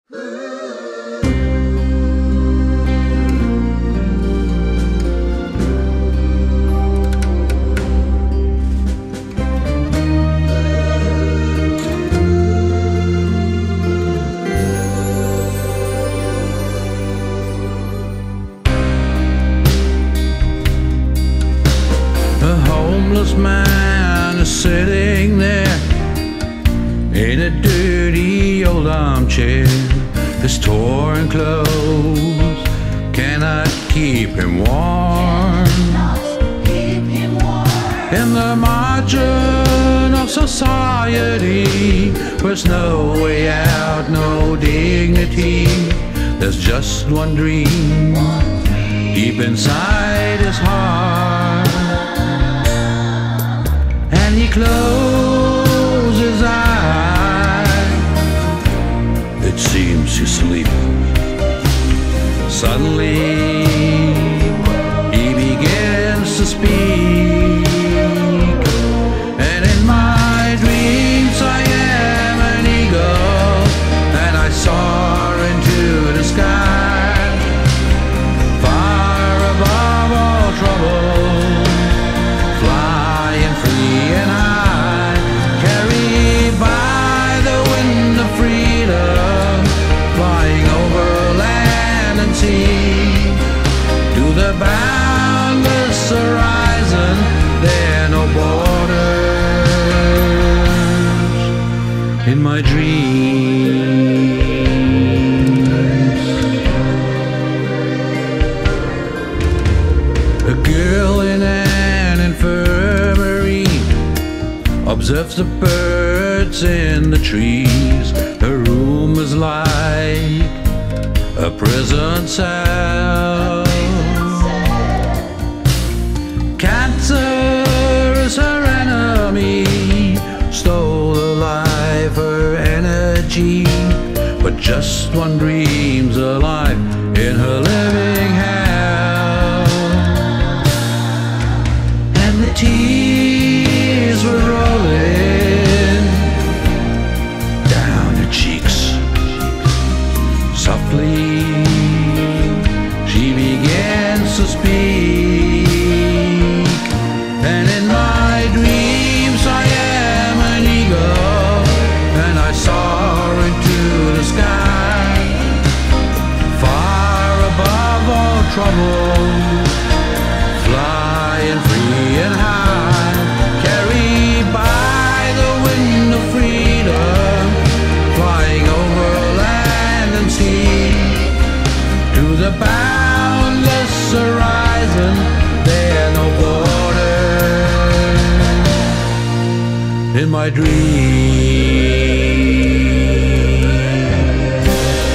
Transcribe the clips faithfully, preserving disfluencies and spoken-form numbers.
A homeless man is sitting there in a dirty old armchair. His torn clothes cannot keep him warm. In the margin of society, there's no way out, no dignity. There's just one dream deep inside his heart. And he closes his eyes. It seems he's sleeping. Suddenly he begins to speak. And in my dreams I am an eagle, and I soar into the sky, far above all trouble. To the boundless horizon, there are no borders in my dreams. A girl in an infirmary observes the birds in the trees. Her room is like a prison cell. Cancer is her enemy, stole her life, her energy. But just one dream's alive in her living hell. And the tears were rolling down her cheeks. Softly she begins to speak. And in my dreams I am an eagle, and I soar into the sky, far above all trouble, flying free and high, carried by the wind of freedom, flying over land and sea. To the boundless horizon, there are no borders in my dreams.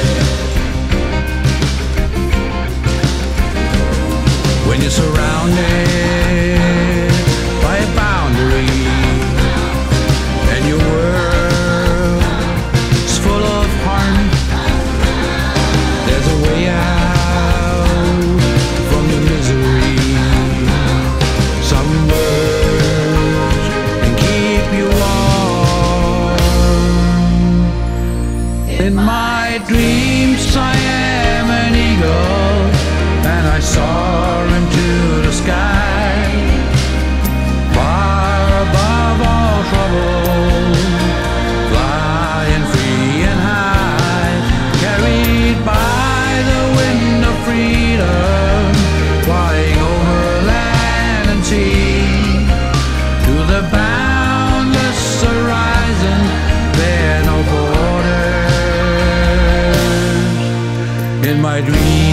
When you're surrounded by a boundary, and your world's full of harm, there's a way out from the misery. Some words can keep you warm. In my dreams I am an eagle, and I soar into the sky, far above all trouble, flying free and high, carried by the wind of freedom, flying over land and sea. To the boundless horizon, there are no borders in my dreams.